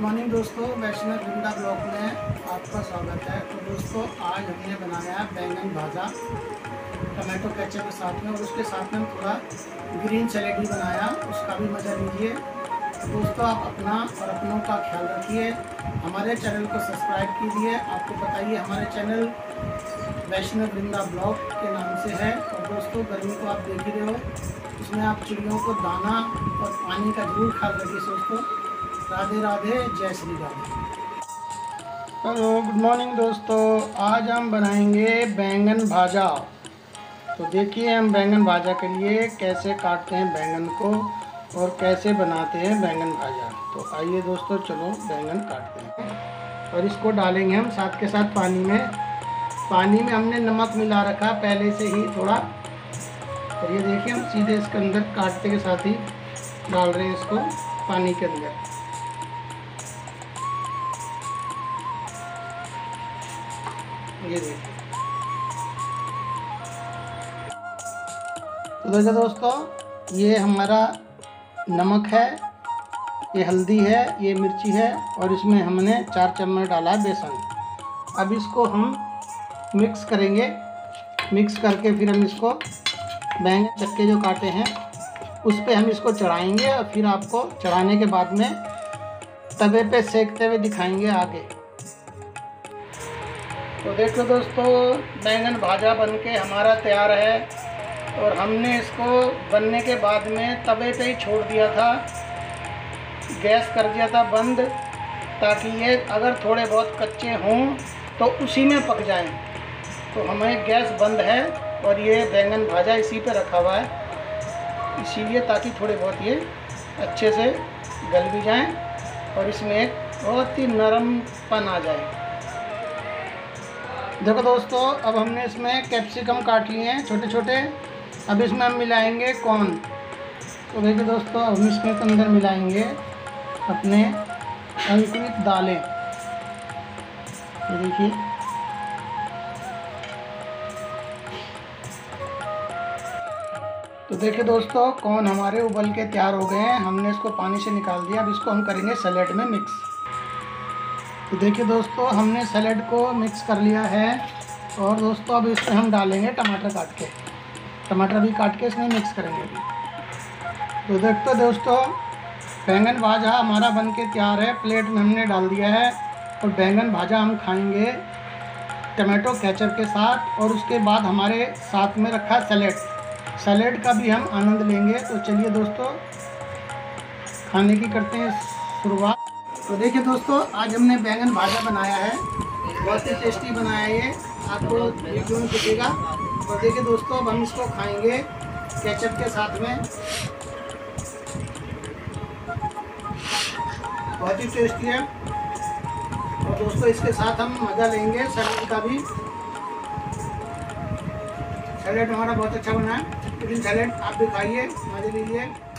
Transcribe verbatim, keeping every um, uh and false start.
Morning दोस्तों, वैष्णव वृंदा blog में आपका स्वागत है। तो दोस्तों आज हमने बनाया है बैंगन भाजा टमाटो केचप के साथ में, और उसके साथ में हम थोड़ा ग्रीन सैलेड भी बनाया, उसका भी मज़ा लीजिए। तो दोस्तों आप अपना और अपनों का ख्याल रखिए, हमारे चैनल को सब्सक्राइब कीजिए। आपको बताइए हमारे चैनल वैष्णव वृंदा ब्लॉग के नाम से है। और दोस्तों गर्मी को आप देख ही रहे हो, इसमें आप चिड़ियों को दाना और पानी का जरूर ख्याल रखिए दोस्तों। राधे राधे, जय Shri Radhe. Hello good morning दोस्तों, आज हम बनाएंगे बैंगन भाजा। तो देखिए हम बैंगन भाजा के लिए कैसे काटते हैं बैंगन को और कैसे बनाते हैं बैंगन भाजा। तो आइए दोस्तों चलो बैंगन काटते हैं। और इसको डालेंगे हम साथ के साथ पानी में। पानी में हमने नमक मिला रखा पहले से ही थोड़ा। और ये देखिए हम सीधे इसके अंदर काटते के साथ ही डाल रहे हैं इसको पानी के अंदर। ये देखिए। तो देखो दोस्तों, ये हमारा नमक है, ये हल्दी है, ये मिर्ची है, और इसमें हमने चार चम्मच डाला है बेसन। अब इसको हम मिक्स करेंगे। मिक्स करके फिर हम इसको बैंगन चक्के जो काटे हैं उस पे हम इसको चढ़ाएंगे, और फिर आपको चढ़ाने के बाद में तवे पे सेकते हुए दिखाएंगे आगे। तो देखो दोस्तों, बैंगन भाजा बनके हमारा तैयार है। और हमने इसको बनने के बाद में तवे पे ही छोड़ दिया था, गैस कर दिया था बंद, ताकि ये अगर थोड़े बहुत कच्चे हों तो उसी में पक जाएं। तो हमें गैस बंद है और ये बैंगन भाजा इसी पे रखा हुआ है, इसीलिए ताकि थोड़े बहुत ये अच्छे से गल भी जाएं और इसमें एक बहुत ही नरमपन आ जाए। देखो दोस्तों, अब हमने इसमें कैप्सिकम काट लिए हैं छोटे छोटे। अब इसमें हम मिलाएंगे कॉर्न। तो देखिए दोस्तों, अब हम इसमें अंदर मिलाएंगे अपने अंकुरित दालें। ये देखिए, तो देखिए दोस्तों, कॉर्न हमारे उबल के तैयार हो गए हैं। हमने इसको पानी से निकाल दिया। अब इसको हम करेंगे सैलेड में मिक्स। तो देखिए दोस्तों, हमने सैलेड को मिक्स कर लिया है। और दोस्तों अब इसमें हम डालेंगे टमाटर काट के। टमाटर भी काट के इसमें मिक्स करेंगे अभी। तो देखते दोस्तों, बैंगन भाजा हमारा बन के तैयार है। प्लेट में हमने डाल दिया है। और बैंगन भाजा हम खाएंगे टमाटो केचप के साथ। और उसके बाद हमारे साथ में रखा सैलेड, सैलेड का भी हम आनंद लेंगे। तो चलिए दोस्तों, खाने की करते हैं शुरुआत। तो देखिए दोस्तों, आज हमने बैंगन भाजा बनाया है, बहुत ही टेस्टी बनाया है ये, आपको वीडियो में दिखेगा। और देखिए दोस्तों, अब हम इसको खाएंगे केचप के साथ में, बहुत ही टेस्टी है। और दोस्तों इसके साथ हम मज़ा लेंगे सैलेड का भी। सैलेड हमारा बहुत अच्छा बना है, ग्रीन सैलेड। आप भी खाइए, मज़े लीजिए।